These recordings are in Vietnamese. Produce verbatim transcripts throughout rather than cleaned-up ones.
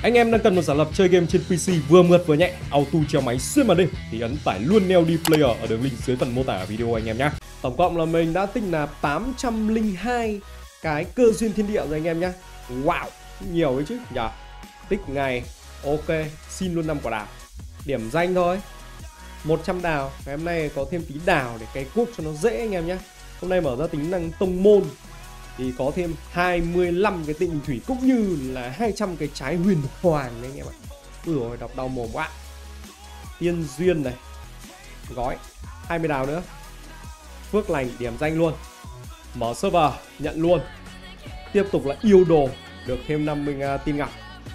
Anh em đang cần một giả lập chơi game trên pê xê vừa mượt vừa nhẹ, auto treo máy xuyên màn đêm thì ấn tải luôn Neo D Player ở đường link dưới phần mô tả video anh em nhé. Tổng cộng là mình đã tích nạp tám trăm lẻ hai cái cơ duyên thiên địa rồi anh em nhé. Wow, nhiều đấy chứ nhỉ. Tích ngày, ok, xin luôn năm quả đào. Điểm danh thôi, một trăm đào. Ngày hôm nay có thêm tí đào để cày cuốc cho nó dễ anh em nhé. Hôm nay mở ra tính năng tông môn thì có thêm hai mươi lăm cái tinh bình thủy cũng như là hai trăm cái trái huyền hoàng đấy anh em ạ. Ui dồi, đọc đau mồm quá. Tiên duyên này, gói hai mươi đào nữa. Phước lành điểm danh luôn. Mở server nhận luôn. Tiếp tục là yêu đồ, được thêm năm mươi uh, tin ngọc.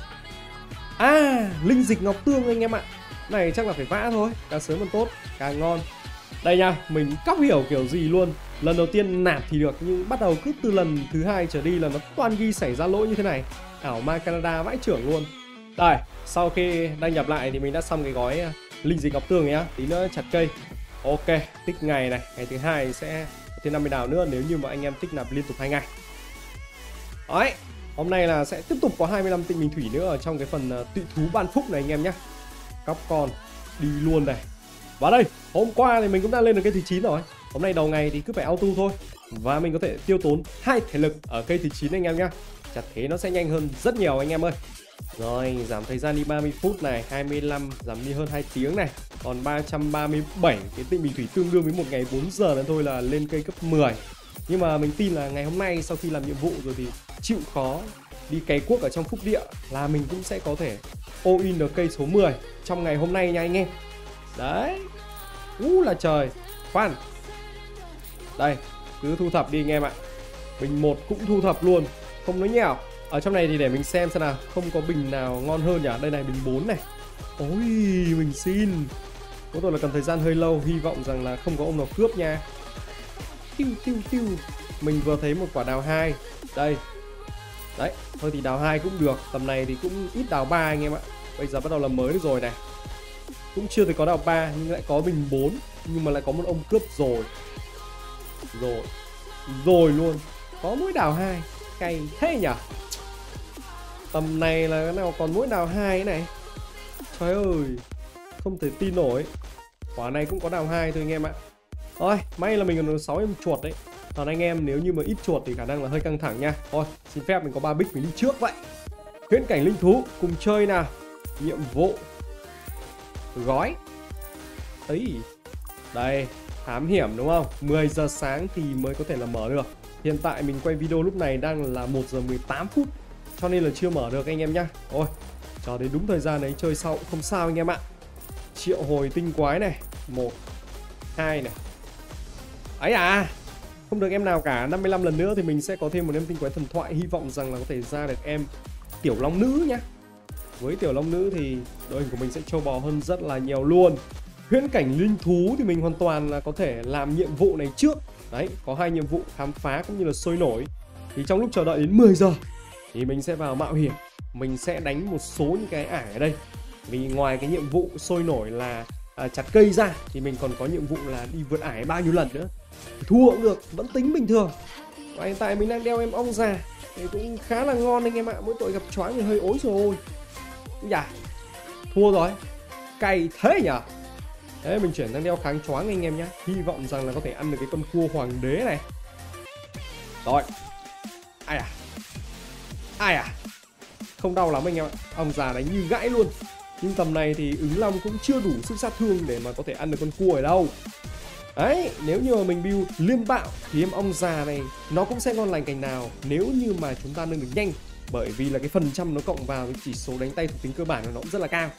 À, linh dịch ngọc tương anh em ạ. Này chắc là phải vã thôi, càng sớm càng tốt, càng ngon. Đây nha, mình cóc hiểu kiểu gì luôn. Lần đầu tiên nạp thì được, nhưng bắt đầu cứ từ lần thứ hai trở đi là nó toàn ghi xảy ra lỗi như thế này. Ảo ma Canada vãi trưởng luôn. Đây, sau khi đăng nhập lại thì mình đã xong cái gói linh dịch ngọc tương nhá. Tí nữa chặt cây. Ok, tích ngày này, ngày thứ hai sẽ thêm năm mươi đào nữa nếu như mà anh em tích nạp liên tục hai ngày. Đấy, hôm nay là sẽ tiếp tục có hai mươi lăm tinh bình thủy nữa ở trong cái phần uh, tụy thú ban phúc này anh em nhé. Cóc con đi luôn này. Và đây, hôm qua thì mình cũng đã lên được cây thứ chín rồi. Hôm nay đầu ngày thì cứ phải auto thôi. Và mình có thể tiêu tốn hai thể lực ở cây thứ chín anh em nhé. Chặt thế nó sẽ nhanh hơn rất nhiều anh em ơi. Rồi, giảm thời gian đi ba mươi phút này, hai mươi lăm, giảm đi hơn hai tiếng này. Còn ba trăm ba mươi bảy cái tinh bình thủy tương đương với một ngày bốn giờ nữa thôi là lên cây cấp mười. Nhưng mà mình tin là ngày hôm nay sau khi làm nhiệm vụ rồi thì chịu khó đi cày cuốc ở trong phúc địa là mình cũng sẽ có thể all in được cây số mười trong ngày hôm nay nha anh em. Đấy. Ú là trời. Khoan. Đây, cứ thu thập đi anh em ạ. Bình một cũng thu thập luôn, không nói nhảm. Ở trong này thì để mình xem xem nào, không có bình nào ngon hơn nhỉ. Đây này, bình bốn này. Ôi, mình xin. Có tội là cần thời gian hơi lâu, hy vọng rằng là không có ông nào cướp nha. Tiêu tiêu tiêu. Mình vừa thấy một quả đào hai. Đây. Đấy, thôi thì đào hai cũng được. Tầm này thì cũng ít đào ba anh em ạ. Bây giờ bắt đầu làm mới được rồi này. Cũng chưa thấy có đào ba nhưng lại có bình bốn. Nhưng mà lại có một ông cướp rồi. Rồi. Rồi luôn. Có mỗi đào hai. Cay thế nhỉ. Tầm này là cái nào còn mỗi đào hai này. Trời ơi, không thể tin nổi. Quả này cũng có đào hai thôi anh em ạ. Thôi, may là mình còn sáu em chuột đấy. Còn anh em nếu như mà ít chuột thì khả năng là hơi căng thẳng nha. Thôi, xin phép mình có ba bích mình đi trước vậy. Huyễn cảnh linh thú, cùng chơi nào. Nhiệm vụ gói. Ấy. Đây, thám hiểm đúng không? mười giờ sáng thì mới có thể là mở được. Hiện tại mình quay video lúc này đang là một giờ mười tám phút, cho nên là chưa mở được anh em nhá. Ôi, chờ đến đúng thời gian đấy chơi sau cũng không sao anh em ạ. Triệu hồi tinh quái này. Một, hai này. Ấy à, không được em nào cả. Năm mươi lăm lần nữa thì mình sẽ có thêm một em tinh quái thần thoại. Hy vọng rằng là có thể ra được em tiểu long nữ nhá. Với tiểu long nữ thì đội hình của mình sẽ trâu bò hơn rất là nhiều luôn. Huyễn cảnh linh thú thì mình hoàn toàn là có thể làm nhiệm vụ này trước. Đấy, có hai nhiệm vụ khám phá cũng như là sôi nổi. Thì trong lúc chờ đợi đến mười giờ thì mình sẽ vào mạo hiểm. Mình sẽ đánh một số những cái ải ở đây. Vì ngoài cái nhiệm vụ sôi nổi là à, chặt cây ra thì mình còn có nhiệm vụ là đi vượt ải bao nhiêu lần nữa. Thua cũng được, vẫn tính bình thường. Và hiện tại mình đang đeo em ong già thì cũng khá là ngon anh em ạ. Mỗi tội gặp choáng thì hơi ối rồi. Dạ, thua rồi. Cay thế nhỉ. Đấy, mình chuyển sang đeo kháng choáng anh em nhé. Hy vọng rằng là có thể ăn được cái con cua hoàng đế này. Rồi. Ai à. Ai à. Không đau lắm anh em ạ. Ông già đánh như gãy luôn. Nhưng tầm này thì ứng long cũng chưa đủ sức sát thương để mà có thể ăn được con cua ở đâu. Đấy, nếu như mà mình build liên bạo thì em ong già này nó cũng sẽ ngon lành cành nào nếu như mà chúng ta nâng được nhanh. Bởi vì là cái phần trăm nó cộng vào cái chỉ số đánh tay thuộc tính cơ bản của nó cũng rất là cao.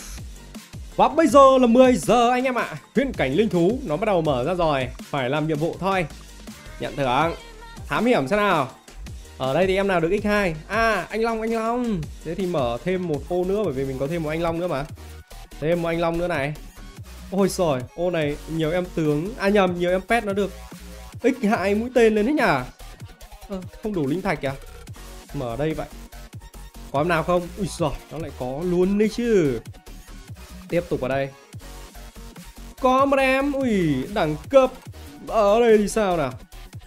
Và bây giờ là mười giờ anh em ạ. Huyễn cảnh linh thú nó bắt đầu mở ra rồi. Phải làm nhiệm vụ thôi. Nhận thưởng. Thám hiểm xem nào. Ở đây thì em nào được x hai. À, anh Long, anh Long. Thế thì mở thêm một ô nữa bởi vì mình có thêm một anh Long nữa mà. Thêm một anh Long nữa này. Ôi trời, ô này nhiều em tướng. À nhầm, nhiều em pet nó được x hai mũi tên lên đấy nhỉ. À, không đủ linh thạch à. Mở ở đây vậy. Có em nào không? Ui giời, nó lại có luôn đấy chứ. Tiếp tục vào đây. Có một em. Ui, đẳng cấp. Ở đây thì sao nào.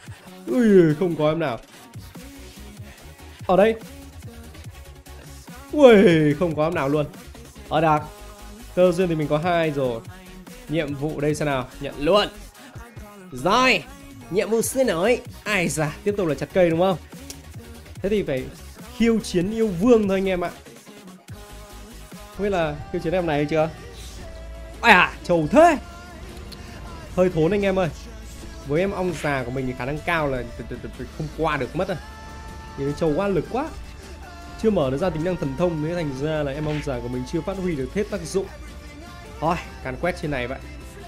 Ui, không có em nào. Ở đây. Ui, không có em nào luôn. Ở đặc cơ duyên thì mình có hai rồi. Nhiệm vụ đây xem nào, nhận luôn. Rồi, nhiệm vụ xin nổi. Ai da, tiếp tục là chặt cây đúng không? Thế thì phải khiêu chiến yêu vương thôi anh em ạ. Không biết là khiêu chiến em này hay chưa? Ây à, trầu thế. Hơi thốn anh em ơi. Với em ong già của mình thì khả năng cao là không qua được mất à. Vì trầu quá lực quá. Chưa mở được ra tính năng thần thông, nên thành ra là em ong già của mình chưa phát huy được hết tác dụng. Thôi, càn quét trên này vậy.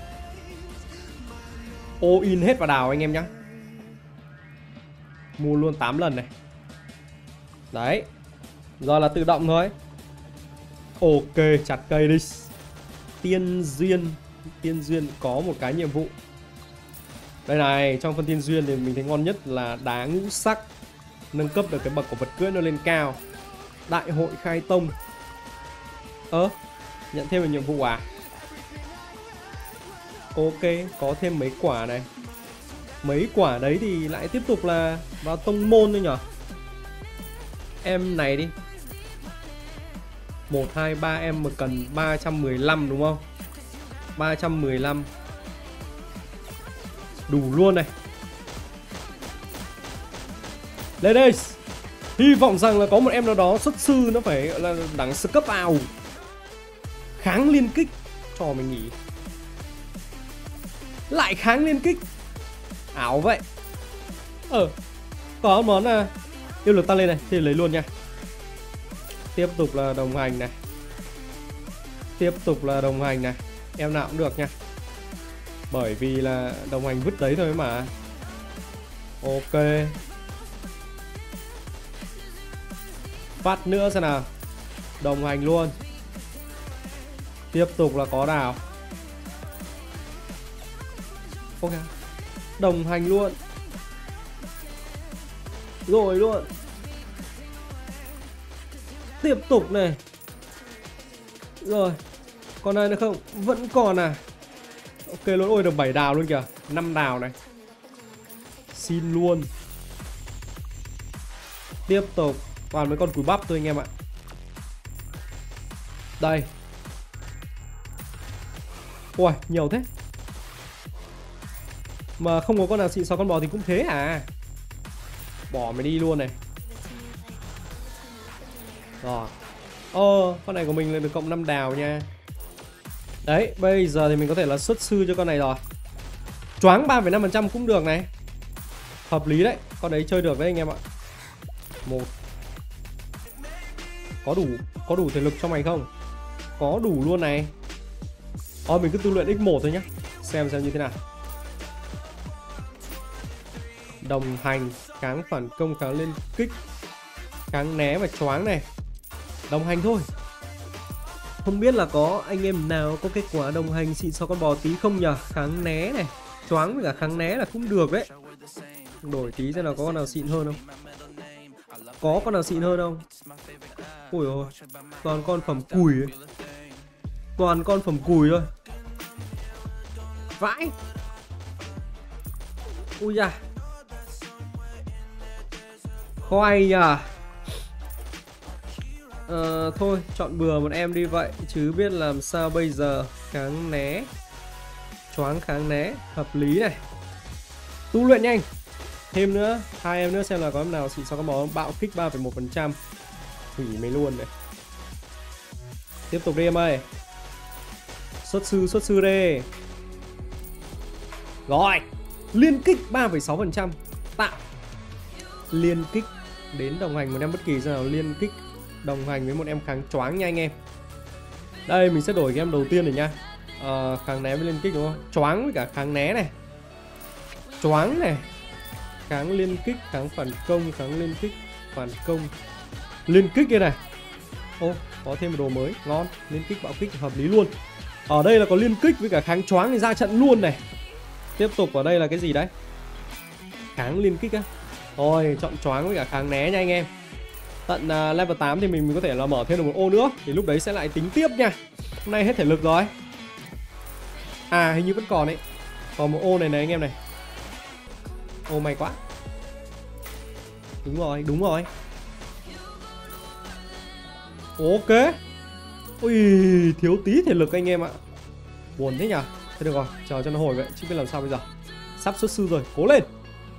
All in hết vào đào anh em nhá. Mua luôn tám lần này. Đấy. Giờ là tự động thôi. Ok, chặt cây đi. Tiên duyên. Tiên duyên có một cái nhiệm vụ. Đây này, trong phân tiên duyên thì mình thấy ngon nhất là đá ngũ sắc. Nâng cấp được cái bậc của vật cưỡi nó lên cao. Đại hội khai tông. Ơ, nhận thêm một nhiệm vụ à? Ok, có thêm mấy quả này. Mấy quả đấy thì lại tiếp tục là vào tông môn thôi nhở. Em này đi. Một, hai, ba em mà cần ba trăm mười lăm đúng không? ba trăm mười lăm. Đủ luôn này. Lên đây. Hy vọng rằng là có một em nào đó xuất sư nó phải gọi là đẳng sơ cấp vào. Kháng liên kích. Cho mình nghỉ. Lại kháng liên kích. Ảo vậy. Ờ, có món à, yêu lực tăng lên này, thì lấy luôn nha. Tiếp tục là đồng hành này. Tiếp tục là đồng hành này. Em nào cũng được nha. Bởi vì là đồng hành vứt đấy thôi mà. Ok. Phát nữa xem nào. Đồng hành luôn. Tiếp tục là có đào. Ok. Đồng hành luôn. Rồi luôn. Tiếp tục này. Rồi. Còn ai nữa không? Vẫn còn à. Ok luôn. Ôi được bảy đào luôn kìa. năm đào này. Xin luôn. Tiếp tục. Toàn mấy con cùi bắp thôi anh em ạ. Đây. Ui nhiều thế. Mà không có con nào xịn sáu con bò thì cũng thế à. Bỏ mày đi luôn này. Rồi. Ồ, con này của mình là được cộng năm đào nha. Đấy, bây giờ thì mình có thể là xuất sư cho con này rồi. Choáng ba phẩy năm phần trăm cũng được này. Hợp lý đấy, con đấy chơi được đấy anh em ạ. Một. Có đủ, có đủ thể lực cho mày không? Có đủ luôn này. Thôi mình cứ tu luyện x một thôi nhá. Xem xem như thế nào. Đồng hành, kháng phản công, kháng lên kích, kháng né và choáng này. Đồng hành thôi. Không biết là có anh em nào có kết quả đồng hành xịn so con bò tí không nhờ. Kháng né này, choáng với cả kháng né là cũng được đấy. Đổi tí xem nào có con nào xịn hơn không. Có con nào xịn hơn không? Ôi ôi, toàn con phẩm cùi ấy. Toàn con phẩm cùi thôi. Vãi. Ui da. Khoai nhờ. Ờ, thôi chọn bừa một em đi vậy chứ biết làm sao bây giờ. Kháng né, choáng kháng né, hợp lý này. Tu luyện nhanh. Thêm nữa, hai em nữa xem là có em nào xịn sau con bò. Bạo kích ba phẩy một phần trăm. Hủy mày luôn này. Tiếp tục đi em ơi. Xuất sư, xuất sư đi. Rồi. Liên kích ba phẩy sáu phần trăm. Tạo. Liên kích. Đến đồng hành một em bất kỳ sao nào liên kích. Đồng hành với một em kháng choáng nha anh em. Đây mình sẽ đổi cái em đầu tiên này nha. à, Kháng né với liên kích đúng không? Choáng với cả kháng né này. Choáng này. Kháng liên kích, kháng phản công, kháng liên kích, phản công, liên kích đây này. Ô, có thêm một đồ mới, ngon. Liên kích bạo kích hợp lý luôn. Ở đây là có liên kích với cả kháng choáng thì ra trận luôn này. Tiếp tục ở đây là cái gì đấy? Kháng liên kích á. Thôi chọn choáng với cả kháng né nha anh em. Tận uh, level tám thì mình, mình có thể là mở thêm được một ô nữa. Thì lúc đấy sẽ lại tính tiếp nha. Hôm nay hết thể lực rồi. À hình như vẫn còn đấy. Còn một ô này này anh em này. Ô may quá. Đúng rồi, đúng rồi. Ok. Ui, thiếu tí thể lực anh em ạ. Buồn thế nhỉ. Thế được rồi, chờ cho nó hồi vậy, chứ biết làm sao bây giờ. Sắp xuất sư rồi, cố lên.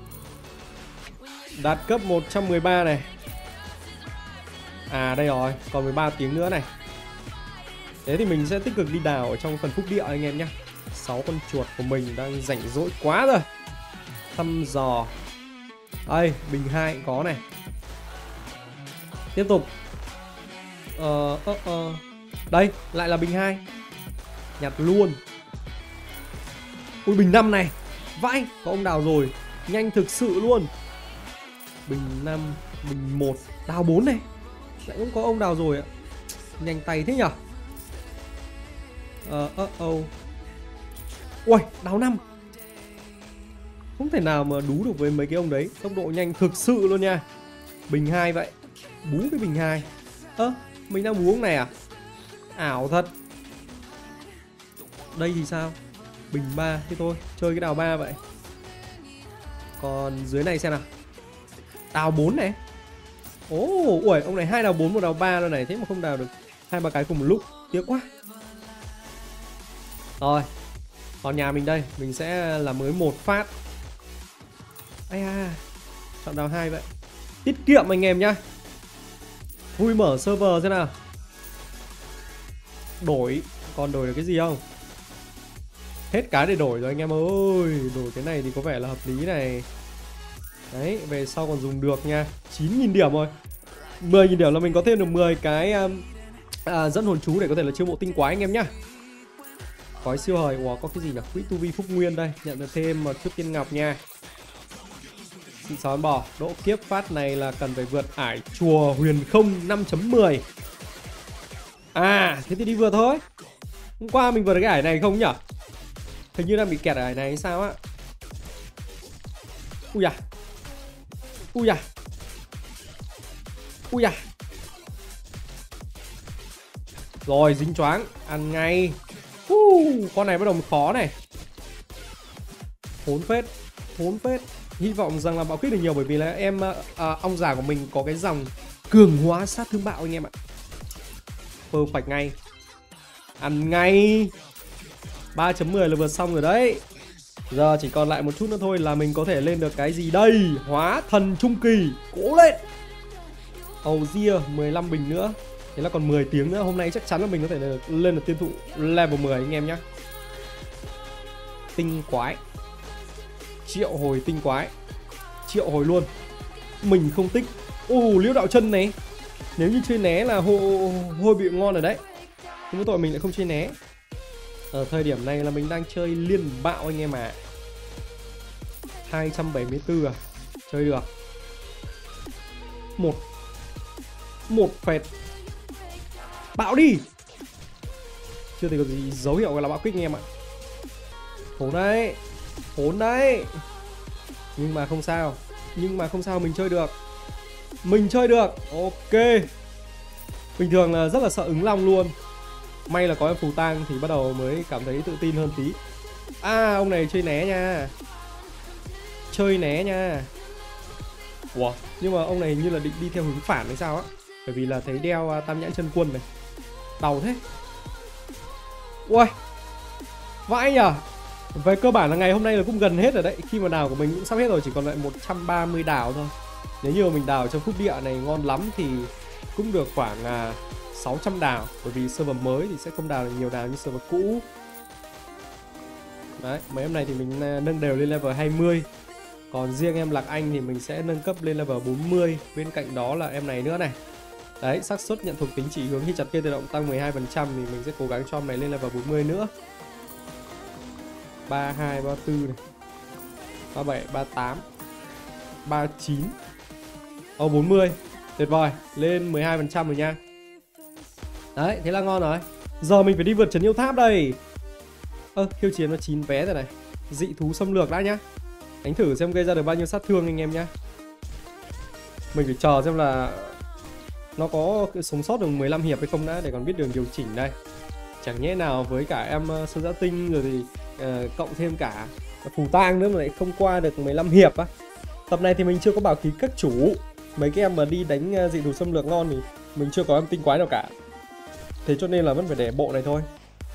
Đạt cấp một trăm mười ba này. À đây rồi, còn mười ba tiếng nữa này. Thế thì mình sẽ tích cực đi đào ở trong phần phúc địa anh em nhé. Sáu con chuột của mình đang rảnh rỗi quá rồi. Thăm dò. Đây, bình hai cũng có này. Tiếp tục. Ờ, ờ, ờ. Đây, lại là bình hai. Nhặt luôn. Ui, bình năm này. Vãi, có ông đào rồi. Nhanh thực sự luôn. Bình năm, bình một, đào bốn này. Lại cũng có ông đào rồi ạ. Nhanh tay thế nhở. Ờ, ờ, ờ. Ui, đào năm. Không thể nào mà đú được với mấy cái ông đấy. Tốc độ nhanh thực sự luôn nha. Bình hai vậy. Bú cái bình hai. Ơ, à, mình đang bú ông này à? Ảo thật. Đây thì sao? Bình ba, thế thôi, chơi cái đào ba vậy. Còn dưới này xem nào. Đào bốn này. Ồ, oh, ui, ông này hai đào bốn một đào ba luôn này, thế mà không đào được hai ba cái cùng một lúc, tiếc quá. Rồi. Còn nhà mình đây, mình sẽ làm mới một phát. Ây à, chọn đào hai vậy. Tiết kiệm anh em nhá. Vui mở server xem nào. Đổi, còn đổi được cái gì không? Hết cái để đổi rồi anh em ơi. Đổi cái này thì có vẻ là hợp lý này. Đấy, về sau còn dùng được nha. Chín nghìn điểm rồi. Mười nghìn điểm là mình có thêm được mười cái um, à, dẫn hồn chú để có thể là chiêu mộ tinh quái anh em nhá. Khói siêu hời. Ủa, có cái gì nhỉ? Quỹ tu vi phúc nguyên đây. Nhận được thêm một chút tiên ngọc nha. Xịn xó con bò. Độ kiếp phát này là cần phải vượt ải chùa huyền không năm chấm mười. À, thế thì đi vượt thôi. Hôm qua mình vượt được cái ải này không nhỉ? Hình như đang bị kẹt ở ải này hay sao á. Ui da. Ui da. Ui da. Rồi, dính choáng. Ăn ngay. uh, Con này bắt đầu khó này. Thốn phết. Thốn phết. Hy vọng rằng là bạo kích được nhiều, bởi vì là em à, ong già của mình có cái dòng cường hóa sát thương bạo anh em ạ. Perfect ngay. Ăn ngay. Ba chấm mười là vượt xong rồi đấy. Giờ chỉ còn lại một chút nữa thôi là mình có thể lên được cái gì đây? Hóa thần trung kỳ. Cố lên. Oh dear, mười lăm bình nữa. Thế là còn mười tiếng nữa. Hôm nay chắc chắn là mình có thể được, lên được tiên thụ level mười anh em nhé. Tinh quái. Triệu hồi tinh quái. Triệu hồi luôn. Mình không thích. Ồ, uh, liễu đạo chân này. Nếu như chơi né là hôi, hôi bị ngon rồi đấy. Nhưng tội mình lại không chơi né. Ở thời điểm này là mình đang chơi liên bạo anh em ạ. à. hai trăm bảy mươi tư à. Chơi được. Một. Một phẹt. Bạo đi. Chưa thấy có gì dấu hiệu gọi là bạo kích anh em ạ. Thốn đấy. Thốn đấy. Nhưng mà không sao. Nhưng mà không sao, mình chơi được. Mình chơi được. Ok. Bình thường là rất là sợ ứng long luôn. May là có em phù tang thì bắt đầu mới cảm thấy tự tin hơn tí. À, ông này chơi né nha. Chơi né nha. Ủa, nhưng mà ông này như là định đi theo hướng phản hay sao á. Bởi vì là thấy đeo tam nhãn chân quân này. Đau thế. Ui, vãi nhờ. Về cơ bản là ngày hôm nay là cũng gần hết rồi đấy. Khi mà đào của mình cũng sắp hết rồi, chỉ còn lại một trăm ba mươi đào thôi. Nếu như mà mình đào trong phúc địa này ngon lắm thì cũng được khoảng à, sáu trăm đào. Bởi vì server mới thì sẽ không đào được nhiều đào như server cũ. Đấy, mấy em này thì mình nâng đều lên level hai mươi. Còn riêng em Lạc Anh thì mình sẽ nâng cấp lên level bốn mươi. Bên cạnh đó là em này nữa này. Đấy, xác suất nhận thuộc tính chỉ hướng khi chặt cây tự động tăng mười hai phần trăm thì mình sẽ cố gắng cho em này lên level bốn mươi nữa. ba mươi hai, ba mươi tư này. ba mươi bảy, ba mươi tám, ba mươi chín. Ồ, bốn mươi. Tuyệt vời, lên mười hai phần trăm rồi nha. Đấy, thế là ngon rồi. Giờ mình phải đi vượt trấn yêu tháp đây. Ơ, à, khiêu chiến nó chín vé rồi này. Dị thú xâm lược đã nhá. Đánh thử xem gây ra được bao nhiêu sát thương anh em nhá. Mình phải chờ xem là nó có sống sót được mười lăm hiệp hay không đã, để còn biết đường điều chỉnh đây. Chẳng nhẽ nào với cả em uh, Sơn Giã Tinh rồi thì uh, cộng thêm cả phù tang nữa mà lại không qua được mười lăm hiệp á. Tập này thì mình chưa có bảo khí các chủ. Mấy cái em mà đi đánh uh, dị thú xâm lược ngon thì Mình chưa có em tinh quái nào cả. Thế cho nên là vẫn phải để bộ này thôi.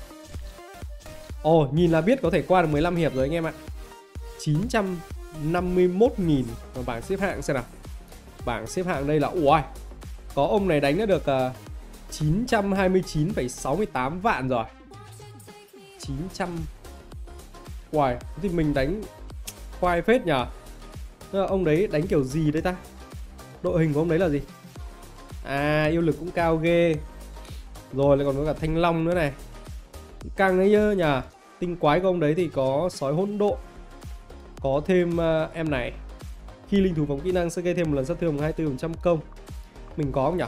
Ồ, nhìn là biết có thể qua được mười lăm hiệp rồi anh em ạ. chín trăm năm mươi mốt nghìn. Và bảng xếp hạng xem nào. Bảng xếp hạng đây là ui, có ông này đánh đã được uh, chín trăm hai mươi chín phẩy sáu mươi tám vạn rồi. chín trăm. Uầy, thì mình đánh khoai phết nhờ. Ông đấy đánh kiểu gì đấy ta? Đội hình của ông đấy là gì? À, yêu lực cũng cao ghê. Rồi lại còn có cả thanh long nữa này. Căng ấy nhớ nhờ. Tinh quái của ông đấy thì có sói hỗn độn. Có thêm uh, em này. Khi linh thú phóng kỹ năng sẽ gây thêm một lần sát thương hai mươi tư phần trăm công. Mình có không nhỉ?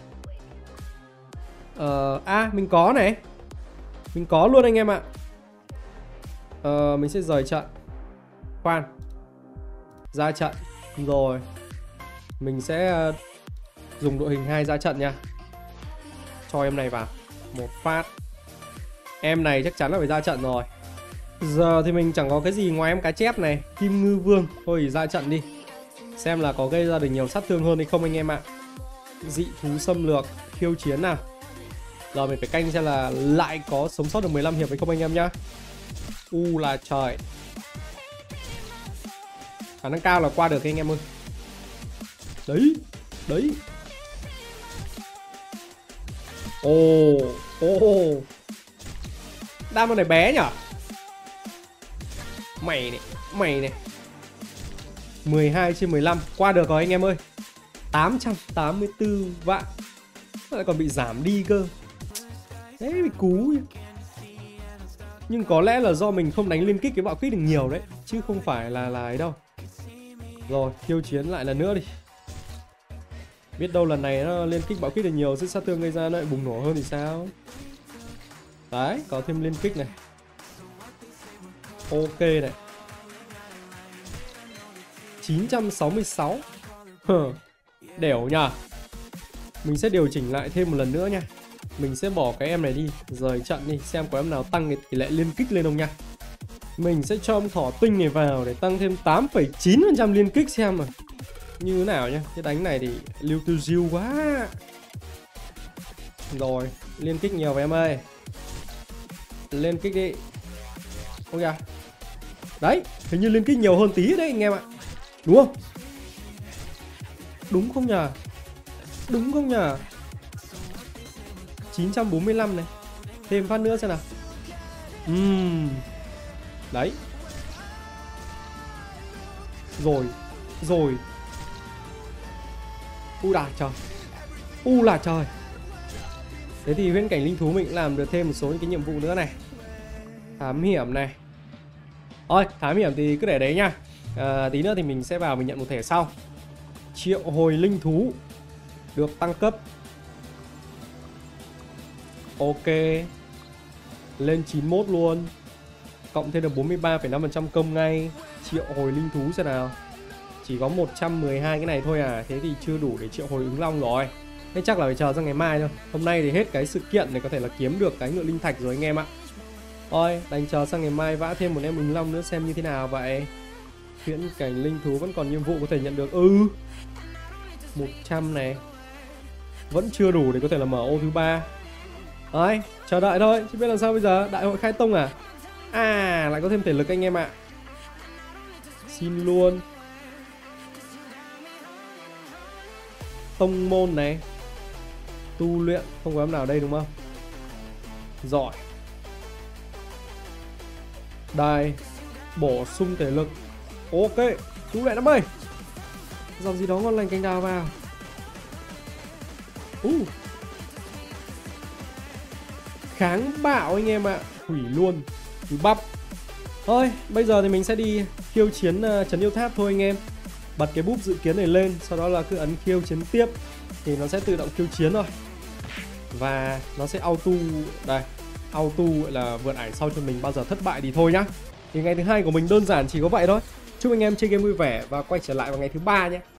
Ờ, à, mình có này. Mình có luôn anh em ạ. Ờ, mình sẽ rời trận. Khoan. Ra trận. Rồi. Mình sẽ uh, dùng đội hình hai ra trận nha. Cho em này vào. Một phát. Em này chắc chắn là phải ra trận rồi. Giờ thì mình chẳng có cái gì ngoài em cá chép này. Kim ngư vương. Thôi ra trận đi. Xem là có gây ra được nhiều sát thương hơn hay không anh em ạ. Dị thú xâm lược. Khiêu chiến nào. Giờ mình phải canh xem là lại có sống sót được mười lăm hiệp hay không anh em nhá. U là trời. Khả năng cao là qua được anh em ơi. Đấy. Đấy. Ồ. Ồ. Đam này bé nhở. Mày này. Mày này. mười hai trên mười lăm. Qua được rồi anh em ơi. Tám trăm tám mươi tư vạn. Lại còn bị giảm đi cơ. Đấy bị cú. Nhưng có lẽ là do mình không đánh liên kích cái bạo kích được nhiều đấy. Chứ không phải là là ấy đâu. Rồi khiêu chiến lại lần nữa đi. Biết đâu lần này nó liên kích bạo kích được nhiều, sức sát thương gây ra nó lại bùng nổ hơn thì sao. Đấy, có thêm liên kích này. Ok này. chín trăm sáu mươi sáu. Hờ, đẻo nhờ. Mình sẽ điều chỉnh lại thêm một lần nữa nha. Mình sẽ bỏ cái em này đi, rời trận đi, xem có em nào tăng cái tỷ lệ liên kích lên không nha. Mình sẽ cho ông thỏ tinh này vào để tăng thêm tám phẩy chín phần trăm liên kích xem mà như thế nào nhá. Cái đánh này thì lưu tư diêu quá. Rồi, liên kích nhiều vào em ơi. Liên kích đi. Ok. Đấy, hình như liên kích nhiều hơn tí đấy anh em ạ. Đúng không? Đúng không nhờ? Đúng không nhờ? chín trăm bốn mươi lăm này. Thêm phát nữa xem nào. Uhm. Đấy. Rồi. Rồi. U là trời. U là trời. Thế thì huyễn cảnh linh thú mình cũng làm được thêm một số những cái nhiệm vụ nữa này. Thám hiểm này. Thôi, thám hiểm thì cứ để đấy nha. à, Tí nữa thì mình sẽ vào mình nhận một thẻ sau. Triệu hồi linh thú được tăng cấp. Ok. Lên chín mươi mốt luôn. Cộng thêm được bốn mươi ba phẩy năm phần trăm công ngay. Triệu hồi linh thú xem nào. Chỉ có một trăm mười hai cái này thôi à. Thế thì chưa đủ để triệu hồi ứng long rồi. Thế chắc là phải chờ ra ngày mai thôi. Hôm nay thì hết cái sự kiện để có thể là kiếm được cái ngựa linh thạch rồi anh em ạ. Thôi, đành chờ sang ngày mai vã thêm một em ứng long nữa xem như thế nào vậy. Huyễn cảnh linh thú vẫn còn nhiệm vụ có thể nhận được. Ừ, một trăm này. Vẫn chưa đủ để có thể là mở ô thứ ba. Đấy, chờ đợi thôi, chứ biết làm sao bây giờ. Đại hội khai tông à? À, lại có thêm thể lực anh em ạ. Xin luôn. Tông môn này. Tu luyện, không có em nào đây đúng không? Giỏi. Đây. Bổ sung thể lực. Ok, tu luyện lắm ơi. Dòng gì đó ngon lành canh đào vào. Uh. Kháng bạo anh em ạ. Hủy luôn. Hủy bắp. Thôi, bây giờ thì mình sẽ đi khiêu chiến uh, trấn yêu tháp thôi anh em. Bật cái búp dự kiến này lên. Sau đó là cứ ấn khiêu chiến tiếp. Thì nó sẽ tự động khiêu chiến thôi. Và nó sẽ auto. Đây, auto gọi là vượt ải sau cho mình. Bao giờ thất bại thì thôi nhá. Thì ngày thứ hai của mình đơn giản chỉ có vậy thôi. Chúc anh em chơi game vui vẻ và quay trở lại vào ngày thứ ba nhé.